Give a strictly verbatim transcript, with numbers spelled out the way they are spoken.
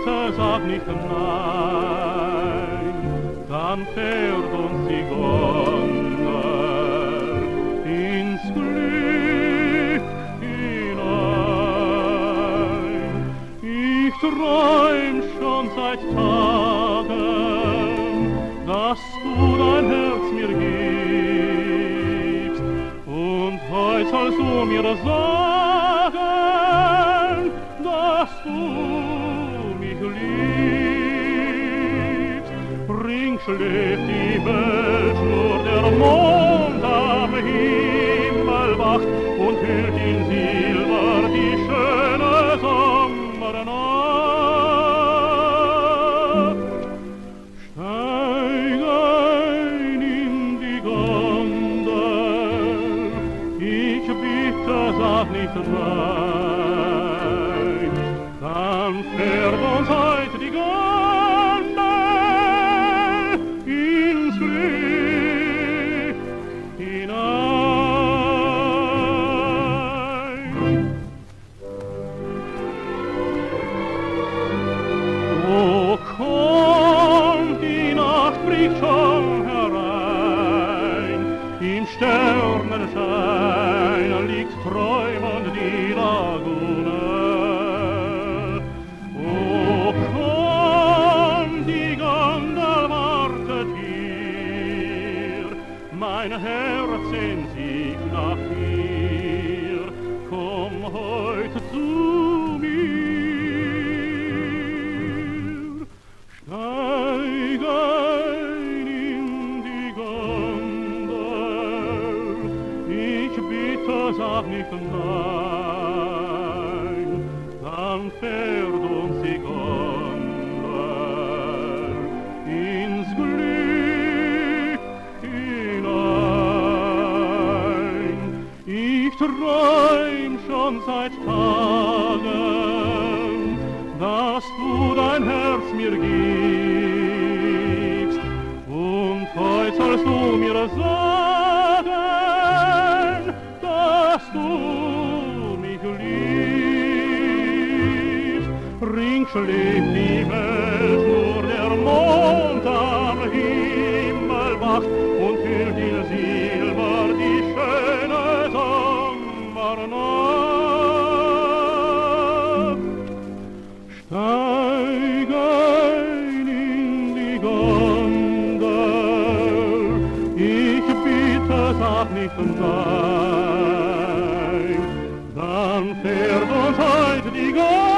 bitte sag nicht nein, dann fährt uns die Gondel ins Glück hinein. Ich träum schon seit Tagen, dass du dein Herz mir gibst, und heut sollst du mir sagen, dass du mich liebst. Ring schläft die Welt, nur der Mond am Himmel wacht und hüllt in Silber die schöne Sommernacht. Steig ein in die Gondel, ich bitte, sag nicht nein, dann fährt uns heut die Gondel ins Glück hinein. Oh, komm, die Nacht bricht schon herein, im Sternenschein liegt träumend die Lagune. Oh, komm, die Gondel wartet hier, mein Herz sehnt sich nach dir. Komm heute zu mir, steig ein in die Gondel, ich bitte, sag nicht nein, dann fährt uns die Gondel ins Glück hinein. Ich träum schon seit Tagen, dass du dein Herz mir gibst, und heut sollst du mir sagen, dass du mich liebst. Ring schläft die Welt, nur der Mond am Himmel wacht und hüllt in Silber die schöne Sommernacht. Steig ein in die Gondel, ich bitte, sag nicht nein, dann fährt uns heut die Gondel